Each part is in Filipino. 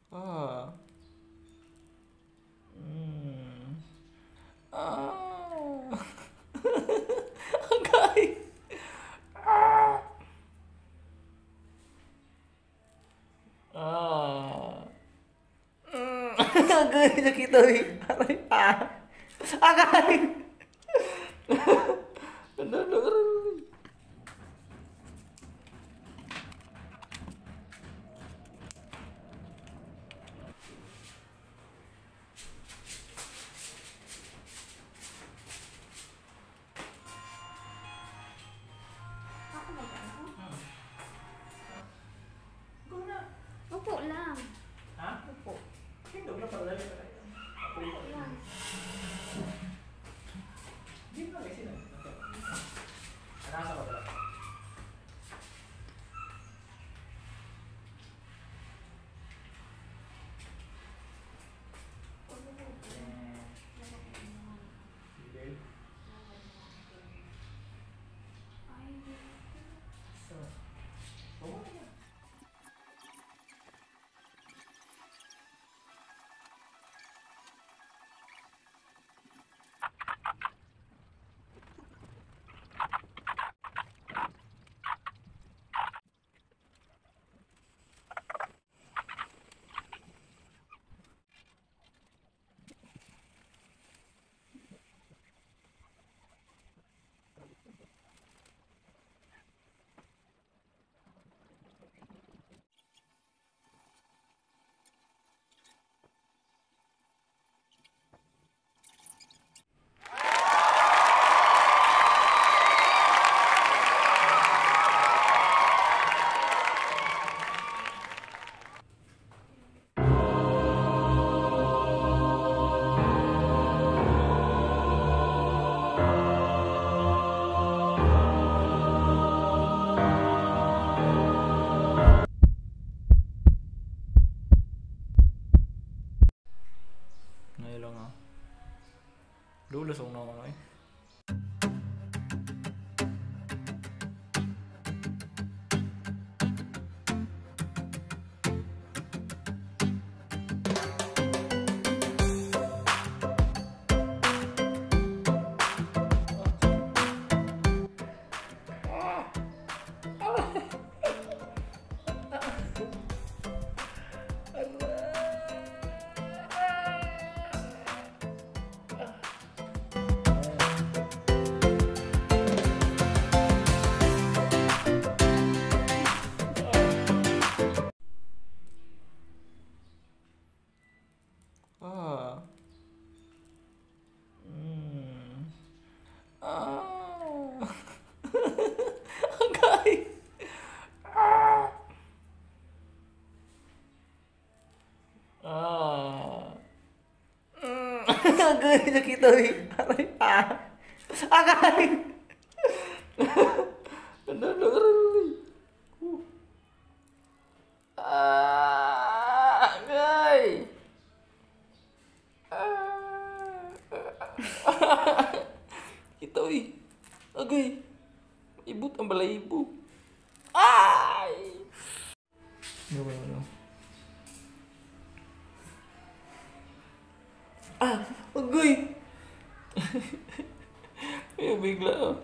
Ah. Hmm. Ah. Okay. Ah. Ah. Agay, nakita mo yung aray pa. Agay! Ano, ano, ano? Ako mag-ano? Go na. Upo lang. Ha? Upo. Hindi na pala yun. Upo lang. Hindi pa kasi na. Nasa ko pala. Ngayon lang ah. Lulusong na ako eh. Ah. Hmm. Ah. Okay. Ah. Ah. Agay, nakita mo yung aray pa. Agay! Ano, ano, ano, ano? Ah, agay! Ah. Kita uy. Agay. Ibut ang balahibo. Ay! Ano ba ano? Ah! Agay! Ay, bigla oh.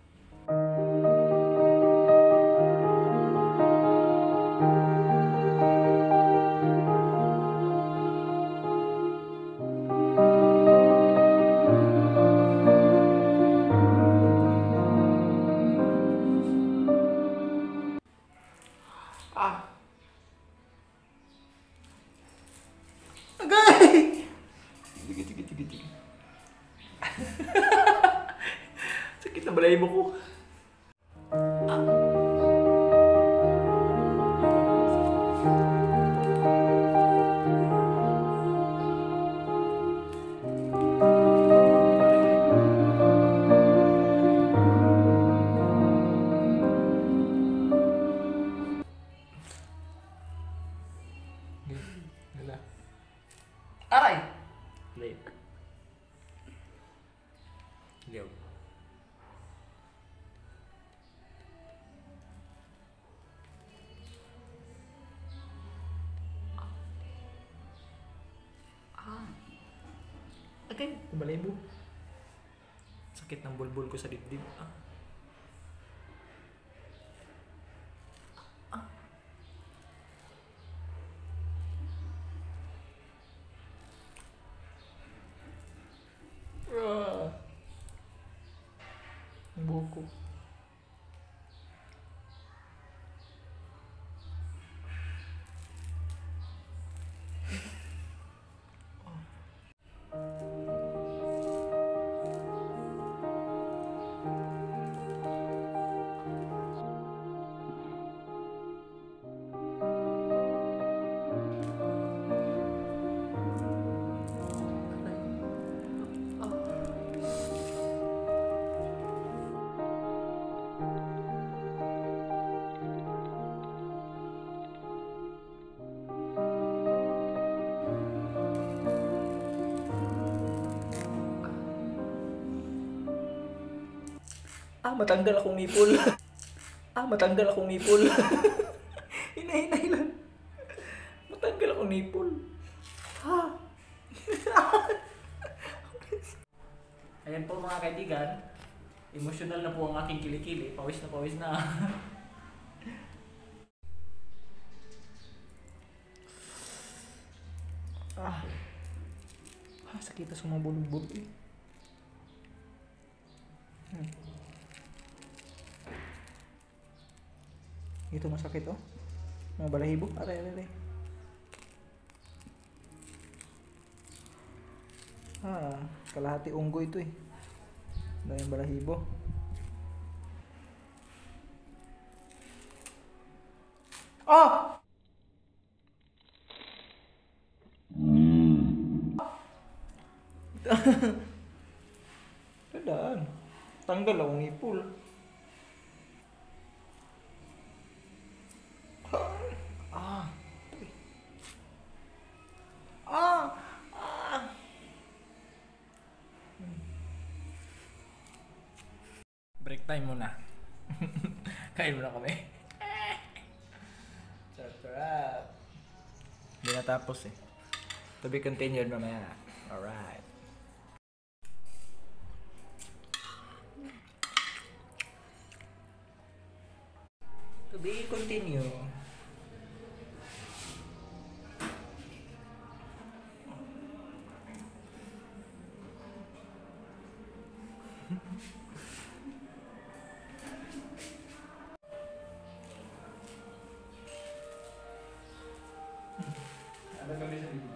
Ah! Agay! Sige, sige, sige, sige. Sakit na balahibo ko. Wala. Aray! Late. Liyaw. Okay, kumalibo. Sakit ng bulbul ko sa dibdib. Ang buhok ko. Matanggal akong nipol. Matanggal akong nipol. Hinahinay lang. Matanggal akong nipol. Ayan po mga kaibigan. Emotional na po ang aking kilikili. Pawis na pawis na. Sakit sa mga bulbul eh. Ito masakit oh. Mga balahibo. Aray. Kalahati unggoy ito eh. Dahil balahibo. Tandaan. Tanggal akong ipul. Break time muna. Kain muna kami. Sarap. Hindi natapos eh. To be continued mamaya. Alright. To be continued. Ada kami sa video.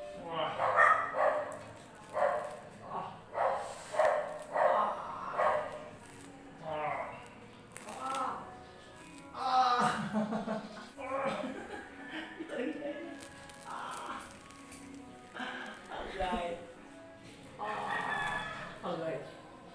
Alright.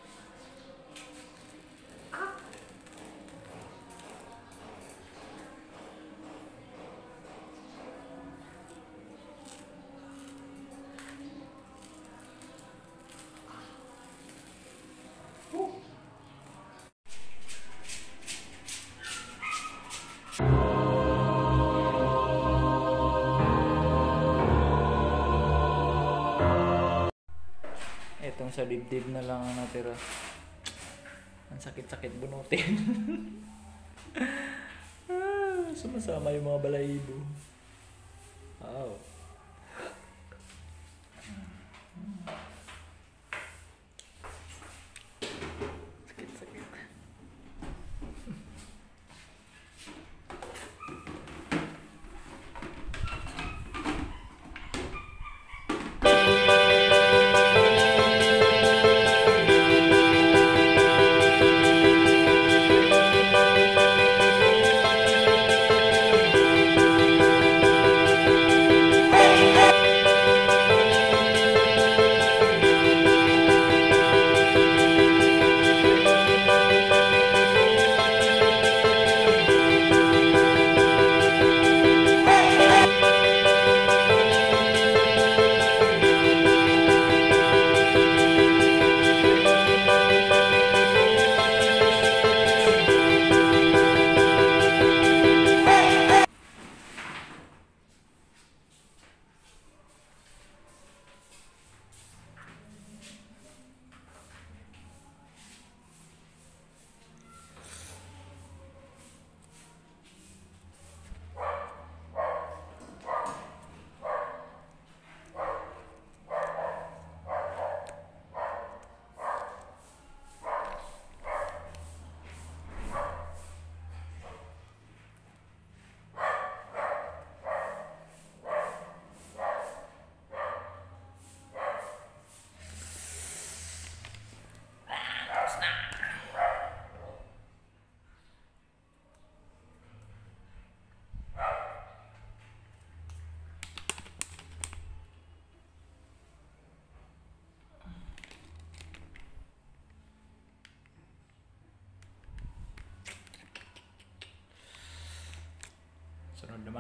Itong sa dibdib na lang ang natira. Ang sakit-sakit bunutin. Sumasama yung mga balahibo. Wow. Sakit-sakit.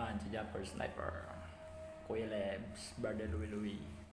naman si Jumper Sniper, Kuya Lebs, Brother Louie Louie.